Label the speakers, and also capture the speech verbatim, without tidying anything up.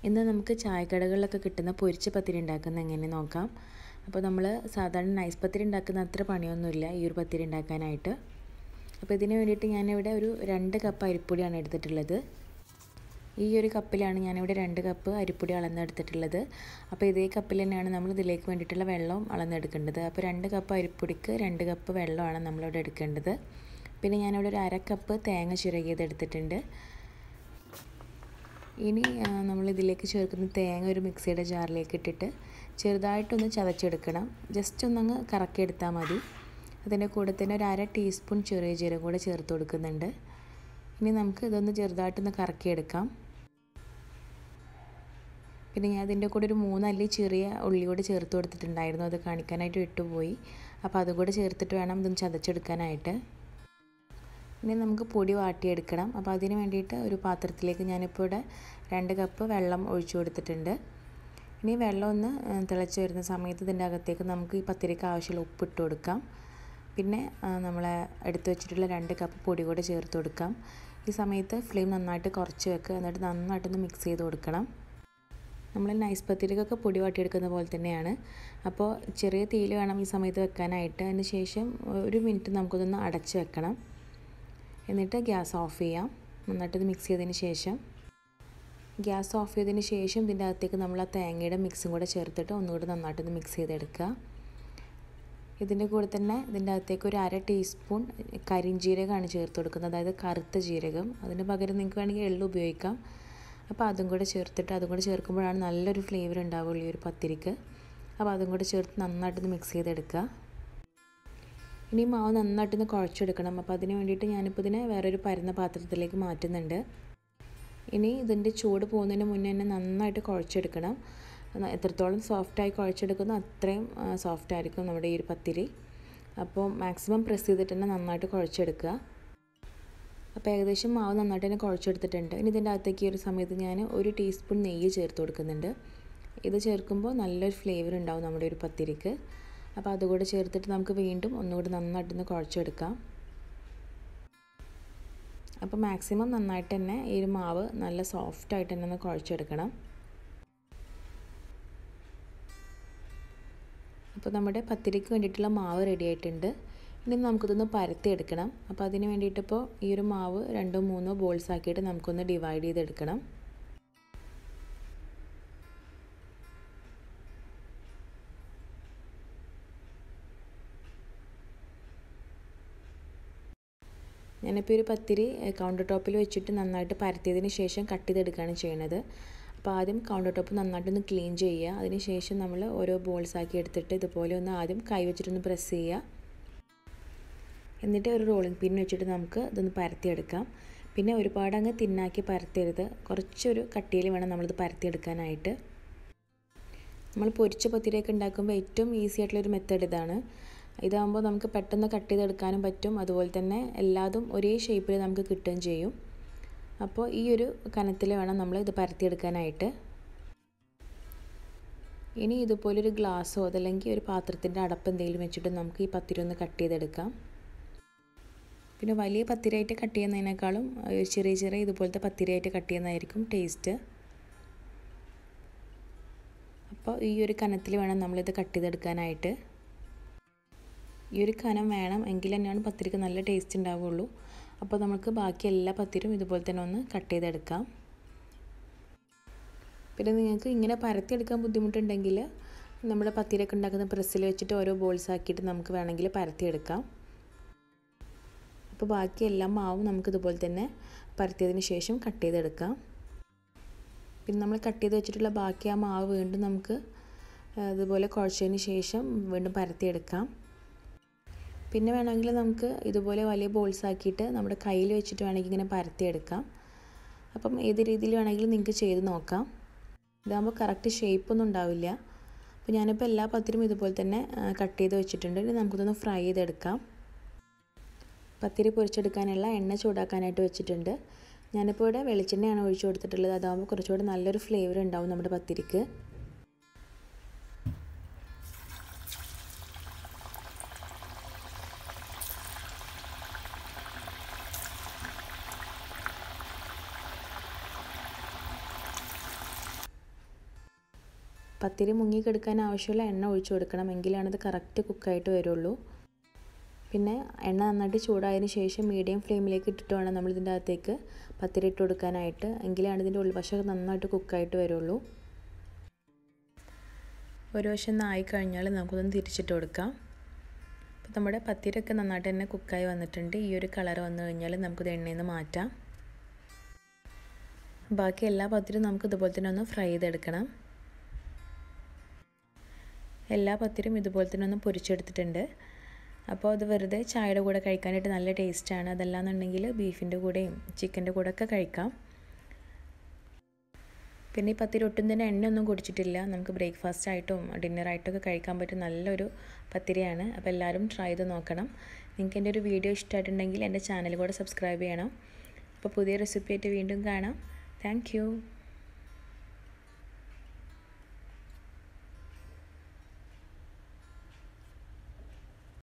Speaker 1: ഇന്ന് നമുക്ക് ചായക്കടകളിലൊക്കെ കിട്ടുന്ന പൊരിച്ച പത്തിരി ഉണ്ടാക്കുന്നത് എങ്ങനെ നോക്കാം. അപ്പോൾ നമ്മൾ സാധാരണ നൈസ് പത്തിരി ഉണ്ടാക്കുന്ന അത്ര പണിയൊന്നുമില്ല ഈ ഒരു പത്തിരി ഉണ്ടാക്കാനായിട്ട്. അപ്പോൾ ഇതിന് വേണ്ടിയിട്ട് ഞാനിവിടെ ഒരു രണ്ട് കപ്പ് അരിപ്പൊടിയാണ് എടുത്തിട്ടുള്ളത്. ഈ ഒരു കപ്പിലാണ് ഞാനിവിടെ രണ്ട് കപ്പ് അരിപ്പൊടി അളന്നെടുത്തിട്ടുള്ളത്. അപ്പോൾ ഇതേ കപ്പിൽ തന്നെയാണ് നമ്മൾ ഇതിലേക്ക് വേണ്ടിയിട്ടുള്ള വെള്ളവും അളന്നെടുക്കേണ്ടത്. അപ്പോൾ രണ്ട് കപ്പ് അരിപ്പൊടിക്ക് രണ്ട് കപ്പ് വെള്ളമാണ് നമ്മളിവിടെ എടുക്കേണ്ടത്. പിന്നെ ഞാനിവിടെ ഒരു അര കപ്പ് തേങ്ങ ചിരകിയത് എടുത്തിട്ടുണ്ട്. ഇനി നമ്മൾ ഇതിലേക്ക് ചേർക്കുന്ന തേങ്ങ ഒരു മിക്സിയുടെ ജാറിലേക്ക് ഇട്ടിട്ട് ചെറുതായിട്ടൊന്ന് ചതച്ചെടുക്കണം. ജസ്റ്റ് ഒന്നങ്ങ് കറക്കിയെടുത്താൽ മതി. അതിൻ്റെ കൂടെ തന്നെ ഒരു അര ടീസ്പൂൺ ചെറിയ ജീരകം കൂടെ ചേർത്ത് കൊടുക്കുന്നുണ്ട്. ഇനി നമുക്ക് ഇതൊന്ന് ചെറുതായിട്ടൊന്ന് കറക്കിയെടുക്കാം. പിന്നെ ഞാൻ അതിൻ്റെ കൂടെ ഒരു മൂന്നല്ലി ചെറിയ ഉള്ളി കൂടെ ചേർത്ത് കൊടുത്തിട്ടുണ്ടായിരുന്നു. അത് കാണിക്കാനായിട്ട് വിട്ടുപോയി. അപ്പോൾ അതുകൂടെ ചേർത്തിട്ട് വേണം ഇതൊന്ന് ചതച്ചെടുക്കാനായിട്ട്. ഇനി നമുക്ക് പൊടി വാട്ടിയെടുക്കണം. അപ്പോൾ അതിന് വേണ്ടിയിട്ട് ഒരു പാത്രത്തിലേക്ക് ഞാനിപ്പോൾ ഇവിടെ രണ്ട് കപ്പ് വെള്ളം ഒഴിച്ചു കൊടുത്തിട്ടുണ്ട്. ഇനി വെള്ളം ഒന്ന് തിളച്ച് വരുന്ന സമയത്ത് ഇതിൻ്റെ അകത്തേക്ക് നമുക്ക് ഈ പത്തിരിക്ക് ആവശ്യമുള്ള ഉപ്പിട്ട് കൊടുക്കാം. പിന്നെ നമ്മൾ എടുത്തു വെച്ചിട്ടുള്ള രണ്ട് കപ്പ് പൊടി കൂടെ ചേർത്ത് കൊടുക്കാം. ഈ സമയത്ത് ഫ്ലെയിം നന്നായിട്ട് കുറച്ച് വെക്കുക. എന്നിട്ട് നന്നായിട്ടൊന്ന് മിക്സ് ചെയ്ത് കൊടുക്കണം. നമ്മൾ നൈസ് പത്തിരിക്കൊക്കെ പൊടി വാട്ടിയെടുക്കുന്ന പോലെ തന്നെയാണ്. അപ്പോൾ ചെറിയ തീയിൽ വേണം ഈ സമയത്ത് വെക്കാനായിട്ട്. അതിന് ശേഷം ഒരു മിനിറ്റ് നമുക്കിതൊന്ന് അടച്ച് വെക്കണം. എന്നിട്ട് ഗ്യാസ് ഓഫ് ചെയ്യാം. നന്നായിട്ടത് മിക്സ് ചെയ്തതിന് ശേഷം ഗ്യാസ് ഓഫ് ചെയ്തതിന് ശേഷം ഇതിൻ്റെ അകത്തേക്ക് നമ്മൾ ആ തേങ്ങയുടെ മിക്സും കൂടെ ചേർത്തിട്ട് ഒന്നുകൂടി നന്നായിട്ടൊന്ന് മിക്സ് ചെയ്തെടുക്കുക. ഇതിൻ്റെ കൂടെ തന്നെ ഇതിൻ്റെ അകത്തേക്ക് ഒരു അര ടീസ്പൂൺ കരിഞ്ജീരകമാണ് ചേർത്ത് കൊടുക്കുന്നത്, അതായത് കറുത്ത ജീരകം. അതിന് പകരം നിങ്ങൾക്ക് വേണമെങ്കിൽ എള്ള് ഉപയോഗിക്കാം. അപ്പോൾ അതും കൂടെ ചേർത്തിട്ട് അതും കൂടെ ചേർക്കുമ്പോഴാണ് നല്ലൊരു ഫ്ലേവർ ഉണ്ടാവുള്ളൂ ഈ ഒരു പത്തിരിക്ക്. അപ്പോൾ അതും കൂടെ ചേർത്ത് നന്നായിട്ടൊന്ന് മിക്സ് ചെയ്തെടുക്കുക. ഇനി മാവ് നന്നായിട്ടൊന്ന് കുഴച്ചെടുക്കണം. അപ്പോൾ അതിന് വേണ്ടിയിട്ട് ഞാനിപ്പോൾ ഇതിനെ വേറൊരു പരന്ന പാത്രത്തിലേക്ക് മാറ്റുന്നുണ്ട്. ഇനി ഇതിൻ്റെ ചൂട് പോകുന്നതിന് മുന്നേ തന്നെ നന്നായിട്ട് കുഴച്ചെടുക്കണം. എത്രത്തോളം സോഫ്റ്റായി കുഴച്ചെടുക്കുന്നോ അത്രയും സോഫ്റ്റ് ആയിരിക്കും നമ്മുടെ ഈ ഒരു പത്തിരി. അപ്പോൾ മാക്സിമം പ്രസ് ചെയ്തിട്ട് തന്നെ നന്നായിട്ട് കുഴച്ചെടുക്കുക. അപ്പോൾ ഏകദേശം മാവ് നന്നായിട്ട് തന്നെ കുഴച്ചെടുത്തിട്ടുണ്ട്. ഇനി ഇതിൻ്റെ അകത്തേക്ക് ഈ ഒരു സമയത്ത് ഞാൻ ഒരു ടീസ്പൂൺ നെയ്യ് ചേർത്ത് കൊടുക്കുന്നുണ്ട്. ഇത് ചേർക്കുമ്പോൾ നല്ലൊരു ഫ്ലേവർ ഉണ്ടാവും നമ്മുടെ ഒരു പത്തിരിക്ക്. അപ്പോൾ അതുകൂടെ ചേർത്തിട്ട് നമുക്ക് വീണ്ടും ഒന്നുകൂടി നന്നായിട്ടൊന്ന് കുഴച്ചെടുക്കാം. അപ്പോൾ മാക്സിമം നന്നായിട്ട് തന്നെ ഈ ഒരു മാവ് നല്ല സോഫ്റ്റായിട്ട് തന്നെ ഒന്ന് കുഴച്ചെടുക്കണം. അപ്പോൾ നമ്മുടെ പത്തിരിക്ക് വേണ്ടിയിട്ടുള്ള മാവ് റെഡി ആയിട്ടുണ്ട്. ഇനി നമുക്കിതൊന്ന് പരത്തിയെടുക്കണം. അപ്പോൾ അതിന് വേണ്ടിയിട്ടിപ്പോൾ ഈ ഒരു മാവ് രണ്ടോ മൂന്നോ ബോൾസ് ആക്കിയിട്ട് നമുക്കൊന്ന് ഡിവൈഡ് ചെയ്തെടുക്കണം. ഞാനിപ്പോൾ ഒരു പത്തിരി കൗണ്ടർ ടോപ്പിൽ വെച്ചിട്ട് നന്നായിട്ട് പരത്തിയതിന് ശേഷം കട്ട് ചെയ്തെടുക്കുകയാണ് ചെയ്യുന്നത്. അപ്പോൾ ആദ്യം കൗണ്ടർ ടോപ്പ് നന്നായിട്ടൊന്ന് ക്ലീൻ ചെയ്യുക. അതിന് ശേഷം നമ്മൾ ഓരോ ബോൾസ് ആക്കി എടുത്തിട്ട് ഇതുപോലെ ഒന്ന് ആദ്യം കൈ വെച്ചിട്ടൊന്ന് പ്രസ് ചെയ്യുക. എന്നിട്ട് ഒരു റോളിംഗ് പിൻ വെച്ചിട്ട് നമുക്ക് ഇതൊന്ന് പരത്തിയെടുക്കാം. പിന്നെ ഒരുപാട് അങ്ങ് തിന്നാക്കി പരത്തരുത്. കുറച്ചൊരു കട്ടിയിൽ വേണം നമ്മളിത് പരത്തിയെടുക്കാനായിട്ട്. നമ്മൾ പൊരിച്ച പത്തിരിയൊക്കെ ഉണ്ടാക്കുമ്പോൾ ഏറ്റവും ഈസി ആയിട്ടുള്ളൊരു മെത്തേഡ് ഇതാണ്. ഇതാകുമ്പോൾ നമുക്ക് പെട്ടെന്ന് കട്ട് ചെയ്തെടുക്കാനും പറ്റും. അതുപോലെ തന്നെ എല്ലാതും ഒരേ ഷേപ്പിൽ നമുക്ക് കിട്ടുകയും ചെയ്യും. അപ്പോൾ ഈ ഒരു കനത്തിൽ വേണം നമ്മൾ ഇത് പരത്തിയെടുക്കാനായിട്ട്. ഇനി ഇതുപോലൊരു ഗ്ലാസ്സോ അതല്ലെങ്കിൽ ഒരു പാത്രത്തിൻ്റെ അടപ്പ് എന്തെങ്കിലും വെച്ചിട്ട് നമുക്ക് ഈ പത്തിരി ഒന്ന് കട്ട് ചെയ്തെടുക്കാം. പിന്നെ വലിയ പത്തിരിയായിട്ട് കട്ട് ചെയ്യുന്നതിനേക്കാളും ചെറിയ ചെറിയ ഇതുപോലത്തെ പത്തിരിയായിട്ട് കട്ട് ചെയ്യുന്നതായിരിക്കും ടേസ്റ്റ്. അപ്പോൾ ഈ ഒരു കനത്തിൽ വേണം നമ്മളിത് കട്ട് ചെയ്തെടുക്കാനായിട്ട്. ഈ ഒരു കനം വേണം, എങ്കിൽ തന്നെയാണ് പത്തിരിക്ക് നല്ല ടേസ്റ്റ് ഉണ്ടാവുകയുള്ളൂ. അപ്പോൾ നമുക്ക് ബാക്കി എല്ലാ പത്തിരും ഇതുപോലെ തന്നെ ഒന്ന് കട്ട് ചെയ്തെടുക്കാം. പിന്നെ നിങ്ങൾക്ക് ഇങ്ങനെ പരത്തിയെടുക്കാൻ ബുദ്ധിമുട്ടുണ്ടെങ്കിൽ നമ്മുടെ പത്തിരിയൊക്കെ ഉണ്ടാക്കുന്ന പ്രസ്സിൽ വെച്ചിട്ട് ഓരോ ബോൾസ് ആക്കിയിട്ട് നമുക്ക് വേണമെങ്കിൽ പരത്തിയെടുക്കാം. അപ്പോൾ ബാക്കി എല്ലാ മാവും നമുക്കിതുപോലെ തന്നെ പരത്തിയതിന് ശേഷം കട്ട് ചെയ്തെടുക്കാം. പിന്നെ നമ്മൾ കട്ട് ചെയ്ത് വെച്ചിട്ടുള്ള ബാക്കി ആ മാവ് വീണ്ടും നമുക്ക് ഇതുപോലെ കുഴച്ചതിന് ശേഷം വീണ്ടും പരത്തിയെടുക്കാം. പിന്നെ വേണമെങ്കിൽ നമുക്ക് ഇതുപോലെ വലിയ ബോൾസ് ആക്കിയിട്ട് നമ്മുടെ കയ്യിൽ വെച്ചിട്ട് വേണമെങ്കിൽ ഇങ്ങനെ പരത്തിയെടുക്കാം. അപ്പം ഏത് രീതിയിൽ വേണമെങ്കിലും നിങ്ങൾക്ക് ചെയ്ത് നോക്കാം. ഇതാകുമ്പോൾ കറക്റ്റ് ഷേപ്പൊന്നും ഉണ്ടാവില്ല. അപ്പോൾ ഞാനിപ്പോൾ എല്ലാ പത്തിരും ഇതുപോലെ തന്നെ കട്ട് ചെയ്ത് വെച്ചിട്ടുണ്ട്. ഇനി നമുക്കിതൊന്ന് ഫ്രൈ ചെയ്തെടുക്കാം. പത്തിരി പൊരിച്ചെടുക്കാനുള്ള എണ്ണ ചൂടാക്കാനായിട്ട് വെച്ചിട്ടുണ്ട്. ഞാനിപ്പോൾ ഇവിടെ വെളിച്ചെണ്ണയാണ് ഒഴിച്ചു കൊടുത്തിട്ടുള്ളത്. അതാകുമ്പോൾ കുറച്ചുകൂടി നല്ലൊരു ഫ്ലേവർ ഉണ്ടാവും നമ്മുടെ പത്തിരിക്ക്. പത്തിരി മുങ്ങിക്കെടുക്കാൻ ആവശ്യമുള്ള എണ്ണ ഒഴിച്ചു കൊടുക്കണം, എങ്കിലാണത് കറക്റ്റ് കുക്കായിട്ട് വരുള്ളൂ. പിന്നെ എണ്ണ നന്നായിട്ട് ചൂടായതിന് ശേഷം മീഡിയം ഫ്ലെയിമിലേക്ക് ഇട്ടിട്ട് വേണം നമ്മളിതിൻ്റെ അകത്തേക്ക് പത്തിരി ഇട്ട് കൊടുക്കാനായിട്ട്, എങ്കിലാണ് ഇതിൻ്റെ ഉൾവശം നന്നായിട്ട് കുക്കായിട്ട് വരുള്ളൂ. ഒരു വശം ഒന്ന് ആയിക്കഴിഞ്ഞാൽ നമുക്കൊന്ന് തിരിച്ചിട്ട് കൊടുക്കാം. അപ്പോൾ നമ്മുടെ പത്തിരിയൊക്കെ നന്നായിട്ട് തന്നെ കുക്കായി വന്നിട്ടുണ്ട്. ഈ ഒരു കളർ വന്നു കഴിഞ്ഞാൽ നമുക്കിത് എണ്ണയിൽ നിന്ന് മാറ്റാം. ബാക്കി എല്ലാ പത്തിരിയും നമുക്ക് ഇതുപോലെ തന്നെ ഒന്ന് ഫ്രൈ ചെയ്തെടുക്കണം. എല്ലാ പത്തിരിയും ഇതുപോലെ തന്നെ ഒന്ന് പൊരിച്ചെടുത്തിട്ടുണ്ട്. അപ്പോൾ അത് വെറുതെ ചായയുടെ കൂടെ കഴിക്കാനായിട്ട് നല്ല ടേസ്റ്റാണ്. അതല്ലാന്നുണ്ടെങ്കിൽ ബീഫിൻ്റെ കൂടെയും ചിക്കൻ്റെ കൂടെ ഒക്കെ കഴിക്കാം. പിന്നെ ഈ പത്തിരി ഒട്ടും തന്നെ എണ്ണയൊന്നും കുടിച്ചിട്ടില്ല. നമുക്ക് ബ്രേക്ക്ഫാസ്റ്റ് ആയിട്ടും ഡിന്നറായിട്ടൊക്കെ കഴിക്കാൻ പറ്റും നല്ലൊരു പത്തിരിയാണ്. അപ്പോൾ എല്ലാവരും ട്രൈ ചെയ്ത് നോക്കണം. നിങ്ങൾക്ക് എൻ്റെ ഒരു വീഡിയോ ഇഷ്ടമായിട്ടുണ്ടെങ്കിൽ എൻ്റെ ചാനൽ കൂടെ സബ്സ്ക്രൈബ് ചെയ്യണം. അപ്പോൾ പുതിയ റെസിപ്പി ആയിട്ട് വീണ്ടും കാണാം. Thank U.